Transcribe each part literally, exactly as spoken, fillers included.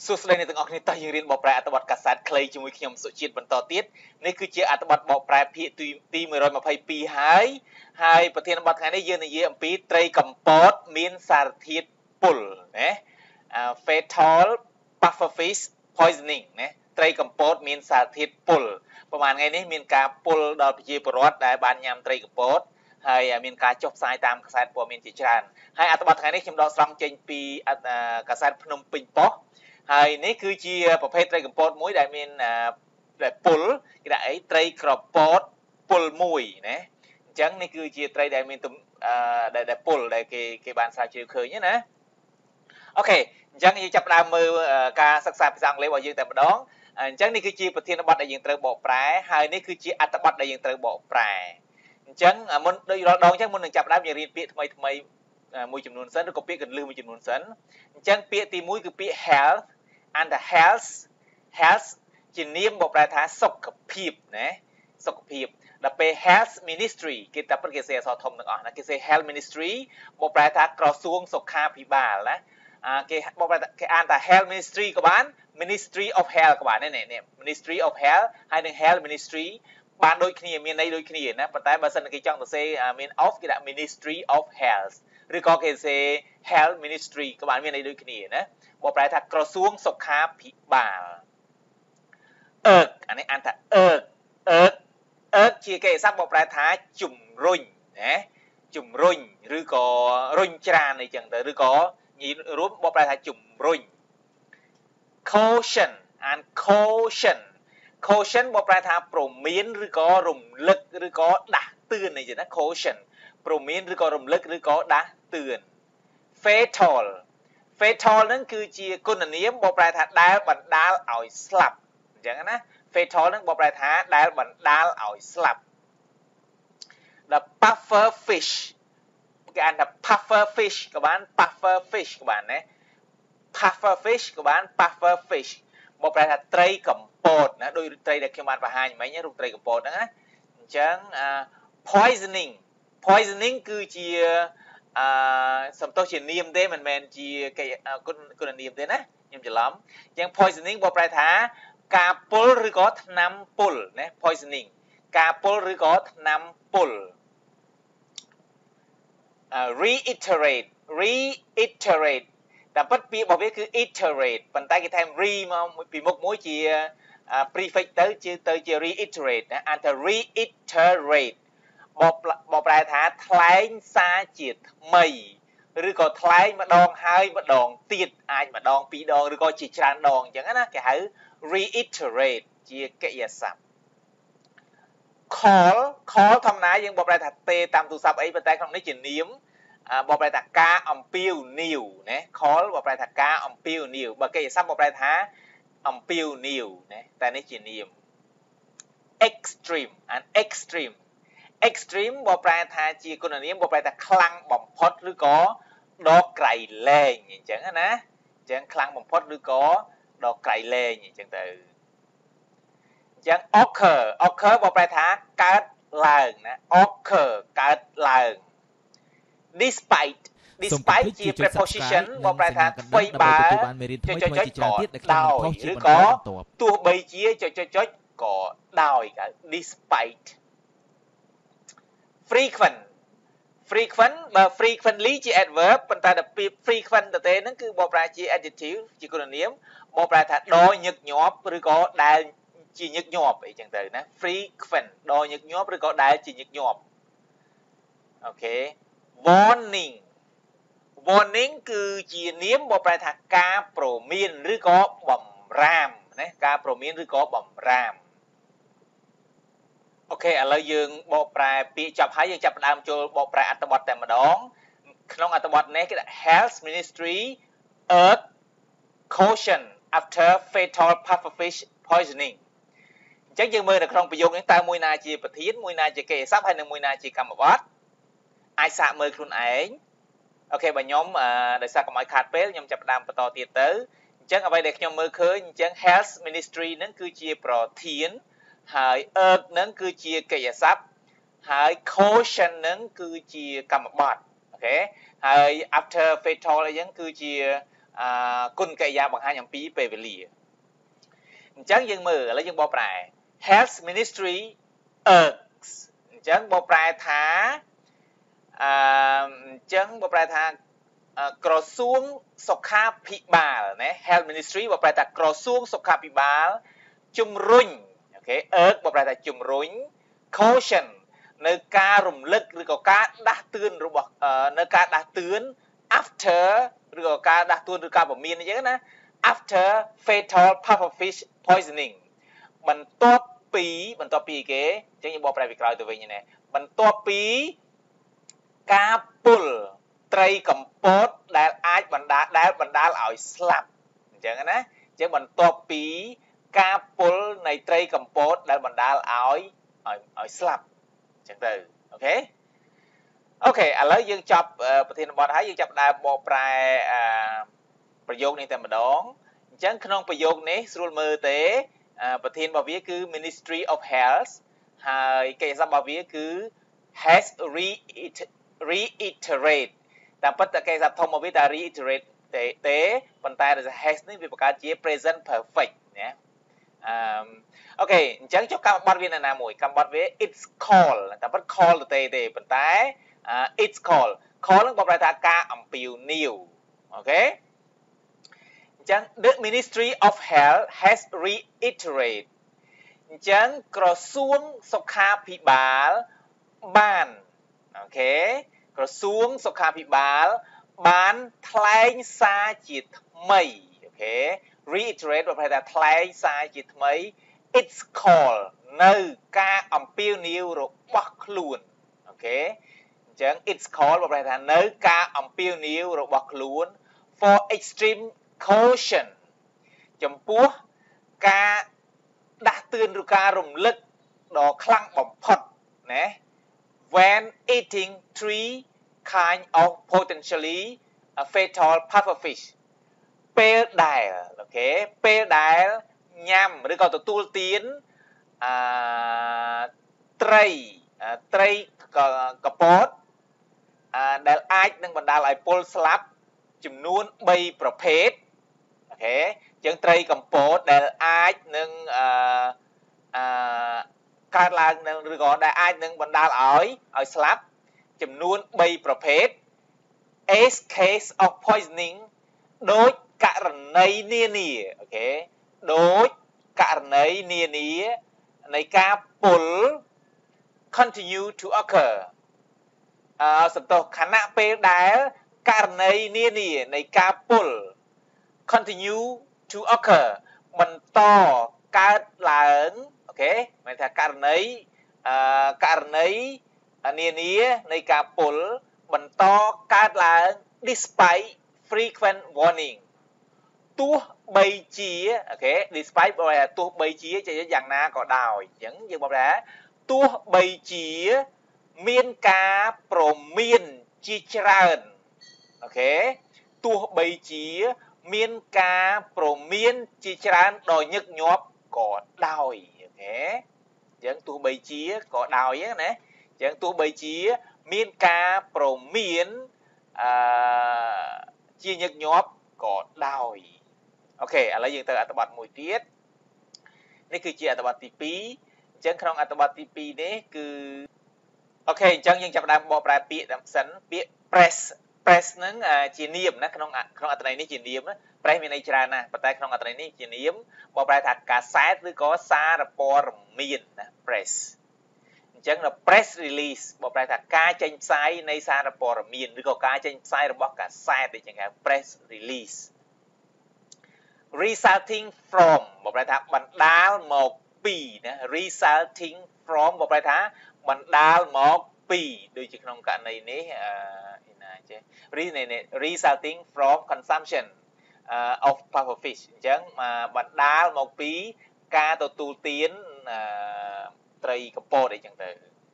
សួស្តីអ្នកទាំងអស់គ្នាតើយើងរៀនបកប្រែអត្ថបទកាសែតខ្លីជាមួយខ្ញុំសុជាតិបន្តទៀតនេះគឺជាអត្ថបទបកប្រែភាគទីមួយរយម្ភៃពីរហើយហើយប្រធានបទថ្ងៃនេះយើងនិយាយអំពីត្រីកំពតមានសារធាតុពុលណា fatal pufferfish poisoning ណាត្រីកំពតមានសារធាតុពុលប្រហែលថ្ងៃនេះមានការពុលដល់ប្រជាពលរដ្ឋដែលបានញ៉ាំត្រីកំពតហើយមានការចុះផ្សាយតាមកាសែតព័ត៌មានជាច្រើនហើយអត្ថបទថ្ងៃនេះខ្ញុំដកស្រង់ចេញពីកាសែតភ្នំពេញប៉ុស្តិ៍ហើយនេះគឺជាប្រភេទត្រីកំពតមួយដែលមានដែលពុលគេដាក់អីត្រីក្រពតពុលមួយណាអញ្ចឹងនេះគឺជាត្រីដែលមានដែលដែលពុលដែលគេគេបានស្រាវជ្រាវឃើញណាអូខេអញ្ចឹងយើងចាប់ផ្ដើមមើលការសិក្សាភាសាអង់គ្លេសរបស់យើងតែម្ដងអញ្ចឹងនេះគឺជាប្រធានបទដែលយើងត្រូវបកប្រែហើយនេះគឺជាអត្ថបទដែលយើងត្រូវបកប្រែអញ្ចឹងមុនដូចរាល់ដងអញ្ចឹងមុននឹងចាប់ផ្ដើមយើងរៀនពាក្យថ្មីថ្មីមួយចំនួនសិនឬក៏ពាក្យកន្លឹះមួយចំនួនសិនអញ្ចឹងពាក្យទីមួយគឺពាក្យ health and the health health ជានាមបកប្រែថាសុខភាពណាសុខភាពដល់ពេល health ministry គេតែពិតគេសេអក្សរធំទាំងអស់ណាគេសេ health ministry បកប្រែថាក្រសួងសុខាភិបាលណាអាគេបកប្រែគេអានថា health ministry ក៏បាន ministry of health ក៏បាននេះនេះ ministry of health ហើយនឹង health ministry បានដូចគ្នាមានន័យដូចគ្នាណាប៉ុន្តែបើសិនគេចង់ទៅសេមាន of គេដាក់ ministry of health ឬក៏គេសេ health ministry ក៏បានមានន័យដូចគ្នាណាបកប្រែថាក្រសួងសុខាភិបាលអឺកអានេះអានថាអឺកអឺកអឺកជាគេស័ព្ទបកប្រែថាជំរុញណាជំរុញឬក៏រុញច្រានអីចឹងទៅឬក៏និយាយរួមបកប្រែថាជំរុញ caution អាន caution caution បកប្រែថាព្រមានឬក៏រំលឹកឬក៏ដាស់តឿនអីចឹងណា caution ព្រមានឬក៏រំលឹកឬក៏ដាស់តឿន fatal fatal ហ្នឹងគឺជាគុណនាមបកប្រែថាដែលបណ្ដាលឲ្យស្លាប់អញ្ចឹងណា fatal ហ្នឹងបកប្រែថាដែលបណ្ដាលឲ្យស្លាប់ the puffer fish គេអានថា puffer fish ក៏បាន puffer fish ក៏បានណា puffer fish ក៏បាន puffer fish បកប្រែថាត្រីកំពតណាដោយត្រីដែលខ្ញុំបានបង្ហាញមិញរូបត្រីកំពតហ្នឹងណាអញ្ចឹង poisoning poisoning គឺជាអឺសំទោសជានាមទេមិនមែនជាគេគុណនាមទេណាខ្ញុំច្រឡំអញ្ចឹង poisoning បកប្រែថាការពុលឬក៏ថ្នាំពុលណា poisoning ការពុលឬក៏ថ្នាំពុល reiterate reiterate តែពិតពាក្យរបស់វាគឺ iterate ប៉ុន្តែគេថែម re មកពីមុខមួយជា prefix ទៅជាទៅជា reiterate ណាអានថា reiterate បកបកប្រែថាថ្លែងសារជាថ្មីឬក៏ថ្លែងម្ដងហើយម្ដងទៀតអាចម្ដងពីរដងឬក៏ជាច្រើនដងអញ្ចឹងណាគេហៅ reiterate ជាកិរិយាសព្ទ call call ធម្មតាយើងបកប្រែថាទេតាមទូរស័ព្ទអីប៉ុន្តែក្នុងនេះជានាមបកប្រែថាការអំពាវនាវណា call បកប្រែថាការអំពាវនាវបើកិរិយាសព្ទបកប្រែថាអំពាវនាវណាតែនេះជានាម extreme and extreme extreme បកប្រែថាជាគុណនាមបកប្រែថាខ្លាំងបំផុតឬក៏ដល់ក្រៃលែងអញ្ចឹងណាអញ្ចឹងខ្លាំងបំផុតឬក៏ដល់ក្រៃលែងអញ្ចឹងទៅអញ្ចឹង occur occur បកប្រែថាកើតឡើងណា occur កើតឡើង despite despite ជា preposition បកប្រែថាអ្វីបើចុចចុចចុចក៏ដោយឬក៏ទោះបីជាចុចចុចចុចក៏ដោយគេ despite frequent frequent បើ frequently ជា adverb ប៉ុន្តែដល់ពាក្យ frequent ទៅទេហ្នឹងគឺបកប្រែជា adjective ជាគុណនាមបកប្រែថាដល់ញឹកញាប់ឬក៏ដែលជាញឹកញាប់អីចឹងទៅណា frequent ដល់ញឹកញាប់ឬក៏ដែលជាញឹកញាប់អូខេ warning warning គឺជានាមបកប្រែថាការព្រមានឬក៏បំរាមណាការព្រមានឬក៏បំរាមអូខេឥឡូវយើងបកប្រែពាក្យចប់ហើយយើងចាប់ផ្ដើមចូលបកប្រែអត្ថបទតែម្ដងក្នុងអត្ថបទនេះគេដាក់ Health Ministry urge caution after fatal pufferfish poisoning អញ្ចឹងយើងមើលនៅក្នុងប្រយោគនេះតើមួយណាជាប្រធានមួយណាជាកិរិយាសព្ទហើយនិងមួយណាជាកម្មបទអាចសាកមើលខ្លួនឯងអូខេបើខ្ញុំដោយសារកុំឲ្យខាតពេលខ្ញុំចាប់ផ្ដើមបន្តទៀតទៅអញ្ចឹងអ្វីដែលខ្ញុំមើលឃើញអញ្ចឹង Health Ministry ហ្នឹងគឺជាប្រធានហើយ urge ហ្នឹងគឺជាកិរិយាសព្ទហើយ caution ហ្នឹងគឺជាកម្មបទអូខេហើយ after fatal អីហ្នឹងគឺជាគុណកិរិយាបង្ហាញអំពីពេលវេលាអញ្ចឹងយើងមើលឥឡូវយើងបកប្រែ Health Ministry urges អញ្ចឹងបកប្រែថាអញ្ចឹងបកប្រែថាក្រសួងសុខាភិបាលណា Health Ministry បកប្រែថាក្រសួងសុខាភិបាលជំរុញអូខេ urge បកប្រែថាជំរុញ caution នៅការរំលឹកឬក៏ការដាស់តឿនរបស់នៅការដាស់តឿន after ឬក៏ការដាស់តឿនឬការពមៀនអញ្ចឹងណា after fatal pufferfish poisoning បន្ទាប់ពីបន្ទាប់ពីគេអញ្ចឹងយើងបកប្រែពីក្រោយទៅវិញណាបន្ទាប់ពីការពុលត្រីកំពតដែលអាចបណ្ដាលដែលបណ្ដាលឲ្យស្លាប់អញ្ចឹងណាអញ្ចឹងបន្ទាប់ពីការពុលនៃត្រីកំពតដែលបណ្ដាលឲ្យឲ្យស្លាប់អញ្ចឹងទៅអូខេអូខេឥឡូវយើងចប់ប្រធានបទហើយយើងចាប់ដើមបកប្រែប្រយោគនេះតែម្ដងអញ្ចឹងក្នុងប្រយោគនេះស្រួលមើលទេប្រធានរបស់វាគឺ Ministry of Health ហើយកិច្ចសព្ទរបស់វាគឺ has reiterate តាមពិតតែកិច្ចសព្ទធំរបស់វាតែ reiterate ទេទេប៉ុន្តែ has នេះវាបង្កើតជា present perfect ណាអឺអូខេអញ្ចឹងចុះកម្មបត្តិវានៅណាមួយកម្មបត្តិវា it's call តាមពិត call ទៅទេទេប៉ុន្តែ it's call call នឹងបកប្រែថាការអំពាវនាវអូខេអញ្ចឹង the Ministry of Health has reiterate អញ្ចឹងក្រសួងសុខាភិបាលបានអូខេក្រសួងសុខាភិបាលបានថ្លែងសារជាថ្មីអូខេ reiterate បកប្រែថាថ្លែងសារជាថ្មី it's call នៅការអំពាវនាវរបស់ខ្លួនអូខេអញ្ចឹង it's call បកប្រែថានៅការអំពាវនាវរបស់ខ្លួន for extreme caution ចំពោះការដាស់តឿនឬការរំលឹកដ៏ខ្លាំងបំផុតណា when eating three kind of potentially fatal pufferfish ពេលដែលអូខេពេលដែលញ៉ាំឬក៏ទទួលទានអឺត្រីត្រីកពតដែលអាចនឹងបណ្ដាលឲ្យពុលស្លាប់ចំនួន3ប្រភេទអូខេអញ្ចឹងត្រីកំពតដែលអាចនឹងអឺអឺកើតឡើងនឹងឬក៏ដែលអាចនឹងបណ្ដាលឲ្យឲ្យស្លាប់ចំនួន3ប្រភេទ as case of poisoning ដូចករណីនានាអូខេដូចករណីនានានៃការពុល continue to occur អឺសន្តោសខណៈពេលដែលករណីនានានៃការពុល continue to occur បន្តកើតឡើងអូខេមានថាករណីអឺករណីនានានៃការពុលបន្តកើតឡើង despite frequent warning ទោះបីជាអូខេ despite បើទោះបីជាយ៉ាងណាក៏ដោយអញ្ចឹងយើងบอกថាទោះបីជាមានការប្រមានជាច្រើនអូខេទោះបីជាមានការប្រមានជាច្រើនដ៏ញឹកញាប់ក៏ដោយអូខេអញ្ចឹងទោះបីជាក៏ដោយណាអញ្ចឹងទោះបីជាមានការប្រមានអឺជាញឹកញាប់ក៏ដោយអូខេឥឡូវយើងទៅអត្ថបទមួយទៀតនេះគឺជាអត្ថបទទីពីរអញ្ចឹងក្នុងអត្ថបទទីពីរនេះគឺអូខេអញ្ចឹងយើងចាប់ផ្ដើមបកប្រែពាក្យតាមសិនពាក្យ press press ហ្នឹងជានាមណាក្នុងក្នុងអត្ថន័យនេះជានាម press មានន័យច្រើនណាស់ប៉ុន្តែក្នុងអត្ថន័យនេះជានាមបកប្រែថាកាសែតឬក៏សារព័ត៌មានណា press អញ្ចឹង press release បកប្រែថាការចេញផ្សាយនៃសារព័ត៌មានឬក៏ការចេញផ្សាយរបស់កាសែតដូចជាហៅ press release resulting from បកប្រែថាបណ្ដាលមកពីណា resulting from បកប្រែថាបណ្ដាលមកពីដូចជាក្នុងករណីនេះអឺណាចេះ resulting from consumption of pufferfish អញ្ចឹងបណ្ដាលមកពីការទទួលទានត្រីកំពតអីចឹងទៅ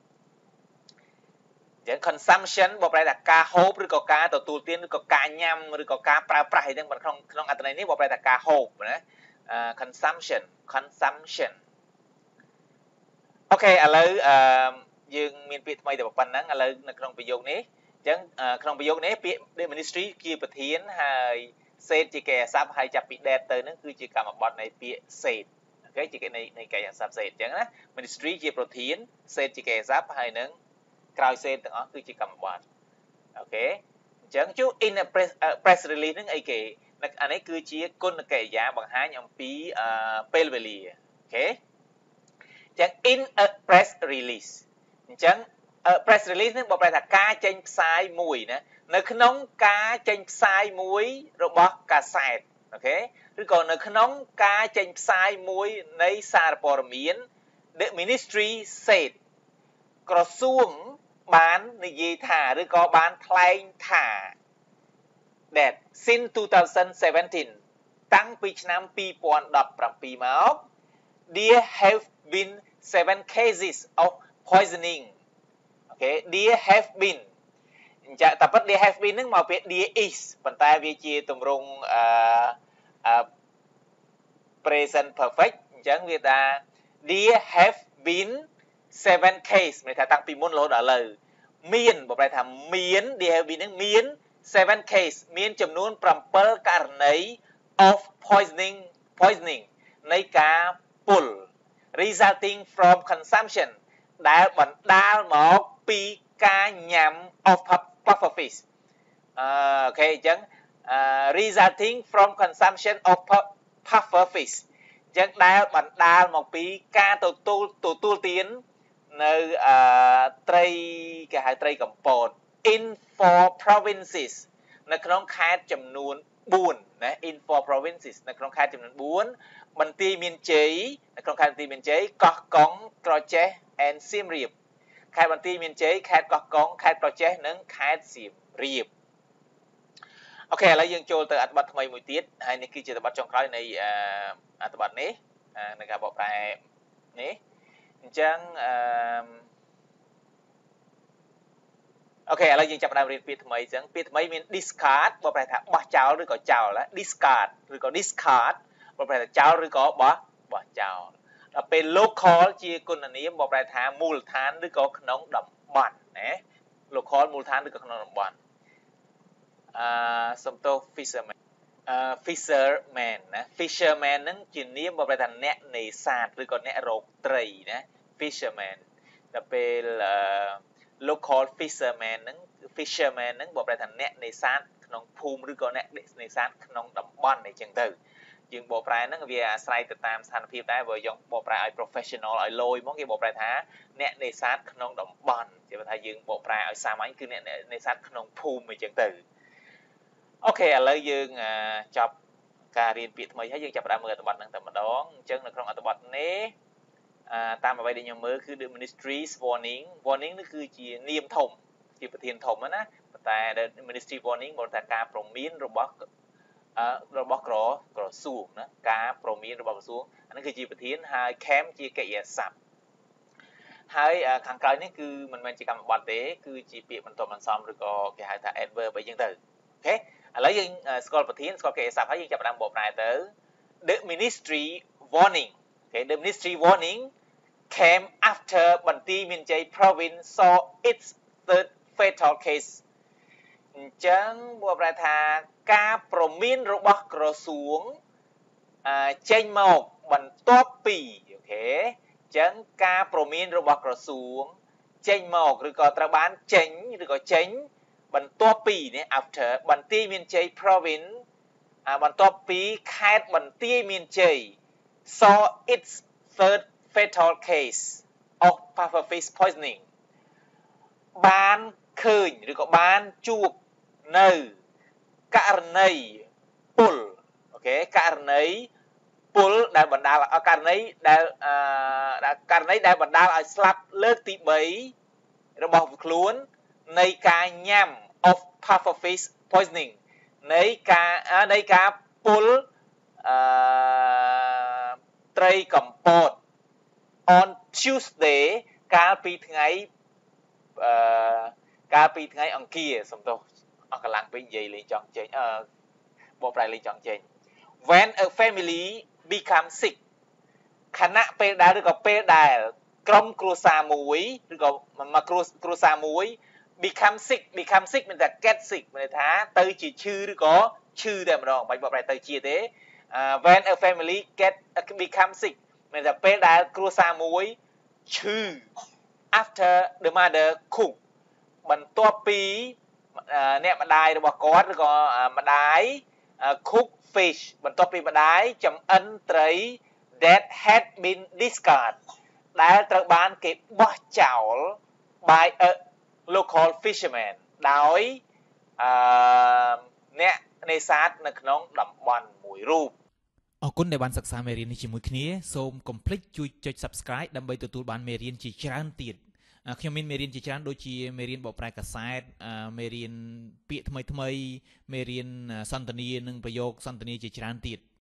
អញ្ចឹង consumption បកប្រែថាការហូបឬក៏ការទទួលទានឬក៏ការញ៉ាំឬក៏ការប្រើប្រាស់អីហ្នឹងក្នុងក្នុងអត្ថន័យនេះបកប្រែថាការហូបណា consumption consumption អូខេឥឡូវអឺយើងមានពាក្យថ្មីតែប៉ុណ្្នឹងឥឡូវនៅក្នុងប្រយោគនេះអញ្ចឹងក្នុងប្រយោគនេះពាក្យ ministry ជាប្រធានហើយ said ជាគេអាស័ព្ទហើយចាប់ពី that ទៅហ្នឹងគឺជាកម្មបត្តិនៃពាក្យ said អូខេជាគេនៃនៃគេអាស័ព្ទ said អញ្ចឹងណា ministry ជាប្រធាន said ជាគេអាស័ព្ទហើយនឹងក្រោយ said ទាំងអស់គឺជាកម្មបត្តិអូខេអញ្ចឹងជួ in a press, uh, press release ហ្នឹងអីគេអានេះគឺជាគុណកិរិយាបង្ហាញអំពីពេលវេលាអូខេអញ្ចឹង in a press release អញ្ចឹង press release ហ្នឹងបើប្រែថាការចេញផ្សាយមួយណានៅក្នុងការចេញផ្សាយមួយរបស់កាសែតអូខេឬក៏នៅក្នុងការចេញផ្សាយមួយនៃសារព័ត៌មាន the ministry said ក្រសួងបាននិយាយថាឬក៏បានថ្លែងថា that since twenty seventeen តាំងពីឆ្នាំtwo thousand seventeenមក there have been seven cases of poisoning អូខេ there have been អញ្ចឹងតែពិត there have been ហ្នឹងមកពី there is ប៉ុន្តែវាជាទម្រង់អឺ present perfect អញ្ចឹងវាថា there have been seven case មានថាតាំងពីមុនរហូតដល់ឥឡូវមានបើប្រែថាមាន there have been ហ្នឹងមានseven case មានចំនួនsevenករណី of poisoning poisoning នៃការពុល resulting from consumption ដែលបណ្ដាលមកពីការញ៉ាំ of pufferfish អឺអូខេអញ្ចឹង resulting from consumption of pufferfish អញ្ចឹងដែលបណ្ដាលមកពីការទទួលទទួលទាននៅអឺត្រីគេហៅត្រីកំពត in four provinces នៅក្នុងខេត្តចំនួនfourណា in four provinces នៅក្នុងខេត្តចំនួនfourបន្ទាយមានជ័យនៅក្នុងខេត្តបន្ទាយមានជ័យកោះកុងក្រចេះ and សៀមរាបខេត្តបន្ទាយមានជ័យខេត្តកោះកុងខេត្តក្រចេះនិងខេត្តសៀមរាបអូខេឥឡូវយើងចូលទៅអត្ថបទថ្មីមួយទៀតហើយនេះគឺជាអត្ថបទចុងក្រោយនៃអត្ថបទនេះនៃការបកប្រែនេះអញ្ចឹងអឺអូខេឥឡូវយើងចាប់ផ្ដើមរៀនពាក្យថ្មីអញ្ចឹងពាក្យថ្មីមាន discard បើប្រែថាបោះចោលឬក៏ចោលណា discard ឬក៏ discard បើប្រែថាចោលឬក៏បោះបោះចោលដល់ពេល local ជាគុណនាមបើប្រែថាមូលដ្ឋានឬក៏ក្នុងតំបន់ណា local មូលដ្ឋានឬក៏ក្នុងតំបន់អឺសំទោស fisherman អឺ fisherman ណា fisherman ហ្នឹងជានាមបើប្រែថាអ្នកនេសាទឬក៏អ្នករកត្រីណា fisherman ដល់ពេលអឺlocal fisherman ហ្នឹង fisherman ហ្នឹងបើប្រែថាអ្នកនេសាទក្នុងភូមិឬក៏អ្នកនេសាទក្នុងតំបន់អីចឹងទៅយើងបកប្រែហ្នឹងវាអាស្រ័យទៅតាមស្ថានភាពដែរបើយើងបកប្រែឲ្យ professional ឲ្យលយមកគេបកប្រែថាអ្នកនេសាទក្នុងតំបន់ជាថាយើងបកប្រែឲ្យសាមញ្ញគឺអ្នកនេសាទក្នុងភូមិអីចឹងទៅអូខេឥឡូវយើងចប់ការរៀនពាក្យថ្មីហើយយើងចាប់ផ្ដើមមើលអត្ថបទហ្នឹងតែម្ដងអញ្ចឹងនៅក្នុងអត្ថបទនេះតាមអ្វីដែលខ្ញុំមើលគឺ the ministry's warning warning នេះគឺជានាមធំជាប្រធានធំណាប៉ុន្តែ the ministry warning บอกថាការព្រមានរបស់របស់ក្រក្រសួងណាការព្រមានរបស់ក្រសួងអានេះគឺជាប្រធានហើយ cam ជាកិរិយាសព្ទហើយខាងក្រោយនេះគឺមិនមែនជាកម្មបត្តិទេគឺជាពាក្យបន្ទាប់បន្សំឬក៏គេហៅថា adverb អីចឹងទៅអូខេឥឡូវយើងស្គាល់ប្រធានស្គាល់កិរិយាសព្ទហើយយើងចាប់ផ្ដើមបកប្រែទៅ the ministry warning okay the ministry warning came after បន្ទាយមានជ័យ province saw its third fatal case អញ្ចឹងបើប្រែថាការព្រមានរបស់ក្រសួងចេញមកបន្ទាប់ពីអូខេអញ្ចឹងការព្រមានរបស់ក្រសួងចេញមកឬក៏ត្រូវបានចេញឬក៏ចេញបន្ទាប់ពីនេះ after បន្ទាយមានជ័យ province បន្ទាប់ពីខេត្តបន្ទាយមានជ័យ saw its third fatal case of pufferfish poisoning បានឃើញឬក៏បានជួបនៅករណីពុលអូខេករណីពុលដែលបណ្ដាលករណីដែលអឺករណីដែលបណ្ដាលឲ្យស្លាប់លើកទី3របស់ខ្លួននៃការញ៉ាំ of pufferfish poisoning នៃការនៃការពុលអឺត្រីកំពត on Tuesday កាលពីថ្ងៃអឺកាលពីថ្ងៃអង្គារសំទោសអស់កម្លាំងពេកនិយាយលេងចង់ចេញអឺបកប្រែលេងចង់ចេញ when a family become sick ខណៈពេលដែលឬក៏ពេលដែលក្រុមគ្រួសារមួយឬក៏មកគ្រួគ្រួសារមួយ become sick become sick មានតែ get sick មានន័យថាទៅជាឈឺឬក៏ឈឺតែម្ដងបាច់បកប្រែទៅជាទេ when a family get become sick មានតែពេលដែលគ្រួសារមួយឈឺ after the mother cook បន្ទាប់ពីអ្នកម្ដាយរបស់គាត់ឬក៏ម្ដាយ cook fish បន្ទាប់ពីម្ដាយចំអិនត្រី that had been discarded ដែលត្រូវបានគេបោះចោល by a local fisherman ដោយអឺអ្នកនេសាទនៅក្នុងតំបន់មួយរូបអរគុណដែលបានសិក្សាមេរៀននេះជាមួយគ្នាសូមកុំភ្លេចជួយចុច Subscribe ដើម្បីទទួលបានមេរៀនជាច្រើនទៀតខ្ញុំមានមេរៀនជាច្រើនដូចជាមេរៀនបកប្រែកាសែតមេរៀនពាក្យថ្មីថ្មីមេរៀនសន្ទនានិងប្រយោគសន្ទនាជាច្រើនទៀត